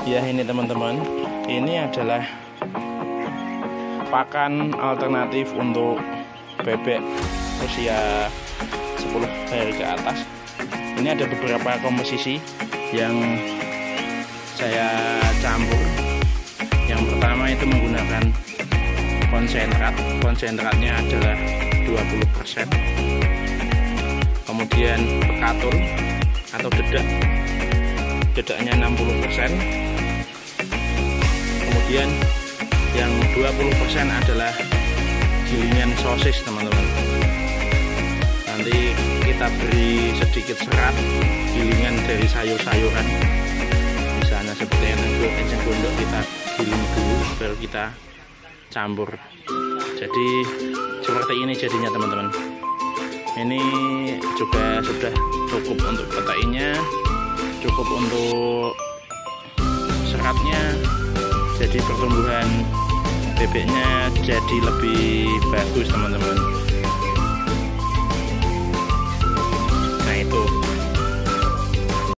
Ya ini teman-teman, ini adalah pakan alternatif untuk bebek usia 10 hari ke atas. Ini ada beberapa komposisi yang saya campur. Yang pertama itu menggunakan konsentratnya adalah 20%. Kemudian bekatul atau dedaknya 60%. Kemudian yang 20% adalah gilingan sosis teman-teman. Nanti kita beri sedikit serat gilingan dari sayur-sayuran, misalnya seperti enceng gondok, kita giling dulu baru kita campur. Jadi seperti ini jadinya teman-teman. Ini juga sudah cukup untuk proteinnya, cukup untuk seratnya, jadi pertumbuhan bebeknya jadi lebih bagus teman-teman.